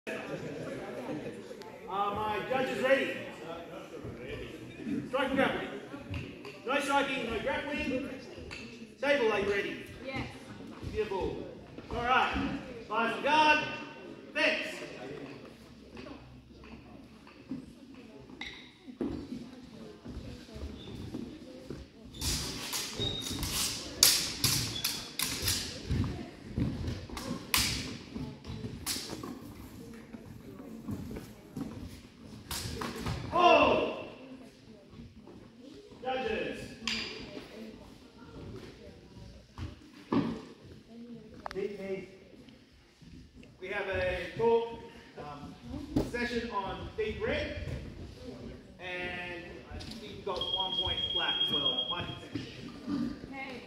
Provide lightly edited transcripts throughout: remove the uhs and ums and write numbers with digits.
My judges ready? Striking grappling. No striking, no grappling. Table, are you ready? Yes. Beautiful. Alright. Five on guard. Fence. Oh! Judges. We have a full session on deep red, and I think we've got 1 point black as well. My consent. Okay.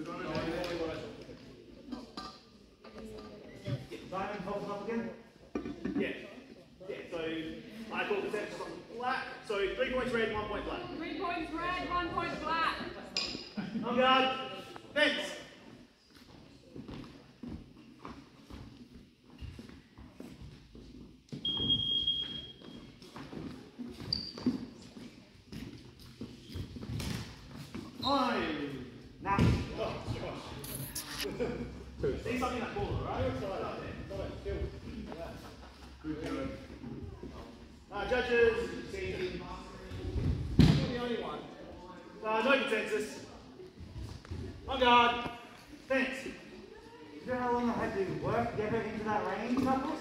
Simon, hold them up again. Yeah. Yeah, so I call consensus on black. So 3 points red, 1 point black. 3 points red, 1 point black. On guard. Fence. Now. See something like ball, right? Judges, see. You're the only one. No consensus. On guard. Fence. Do you know how long I had to work to get into that range, Knuckles?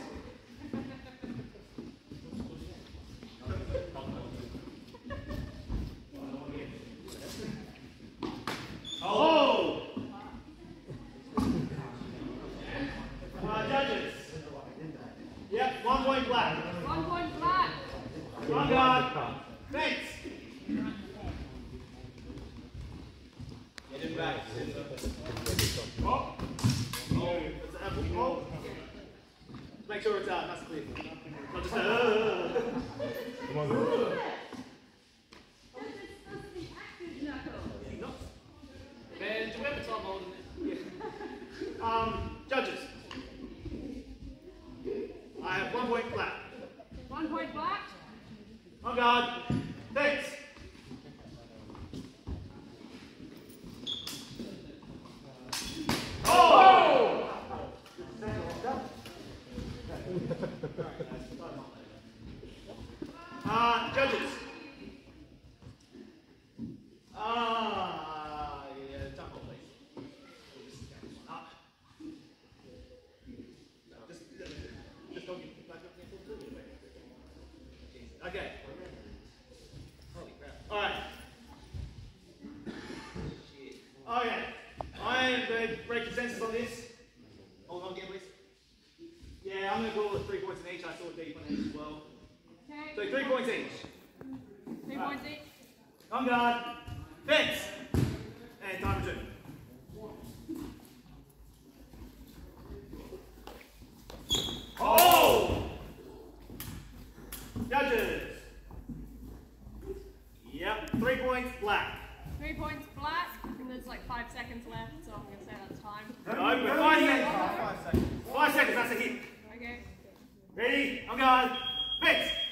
Oh! Judges. Yep, 1 point black. 1 point black. On guard. Fence. Get him back. Oh. Oh, it's an apple. Oh. Make sure it's out. That's clear. Not just Come on, go. Man, do we have a time holding it? Yeah. Judges. I have 1 point black. 1 point black. On guard. Fence. Oh! Judges. Yeah, jump on, please. Just don't get back up. Okay. Holy crap. Alright. Okay. I am going to break consensus on this. Hold on again, please. Yeah, I'm going to call it 3 points in each. I saw a deep one each as well. Okay. So 3 points each. 3 points each. On guard. Fence. And time return. Oh! Judges. Yep, 3 points black. 3 points black. And there's like 5 seconds left, so I'm going to say that's time. No, but 5 seconds. 5 seconds, that's a hit. Okay. Ready? On guard. Fence.